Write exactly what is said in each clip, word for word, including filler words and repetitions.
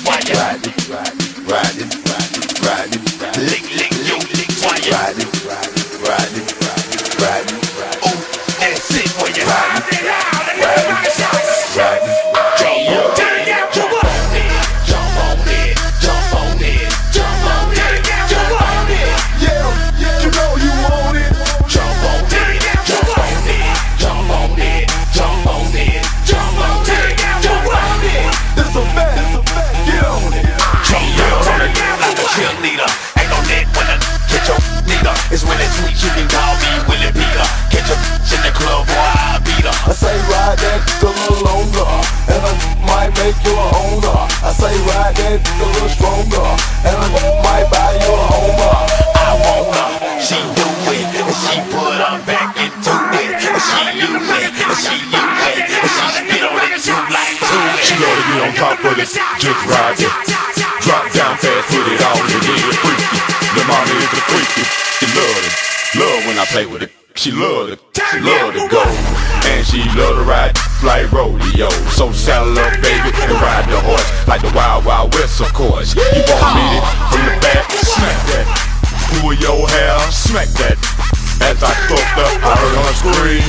while you ride it, ride it, ride it, ride it, ride it, lick, lick your lick while you ride it, ride it, ride it, ride it, ride it. Ooh, that's it while you Ride it, ride it, ride it. Jump on it, jump on it, jump on it, jump on it, jump on it. Yeah, yeah, you know you want it. Jump on it, jump on it, jump on it, jump on it, jump on it, jump on it. This a fact, this a fact, get on it. Jump on it like a cheerleader. Ain't no net when I catch your neither. It's when it's sweet, you can call me Willie Peter. Catch a in the club, boy, I beat her. I say ride that a little longer, and I might make you a owner. I say ride that a little stronger, and I might buy you a homer. I want her, she do it, and she put her back into it, and she you it, and she you it, and she spit on it too like to it. She love to get on top of it, just ride it. Drop down fast, put it on the head, freaky. The mommy is the freaky. She love it, love when I play with it. She love it, she love to go, and she love to ride like rodeo. So saddle up, baby, and ride the horse like the Wild Wild West, of course. You won't beat it from the back, smack that. Pull your hair, smack that. As I fucked up, I heard her scream.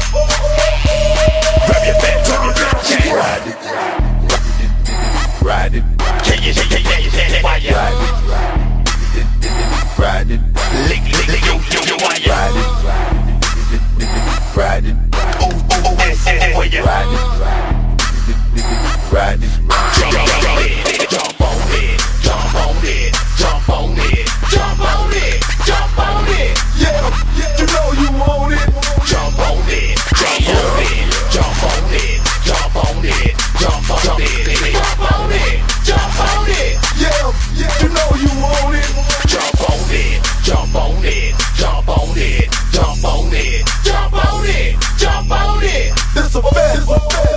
Grab your back, grab your back, yeah. Ride it, ride it, Yeah, yeah, yeah, yeah, yeah, yeah, why you ride it, ride it, lick, lick, lick, yo, yo, yo, why you ride it, ride it, ooh, ooh, ooh, that's it, why you ride it, ride it. jump on it, jump on it, jump on it, jump on it, jump on it, jump on it. Yeah, you know you want it. Jump on it, jump on it, jump on it, jump on it, jump on it, jump on it, jump on it. Yeah, you know you want it. Jump on it, jump on it, jump on it, jump on it, jump on it, jump on it. This a fact, this a fact.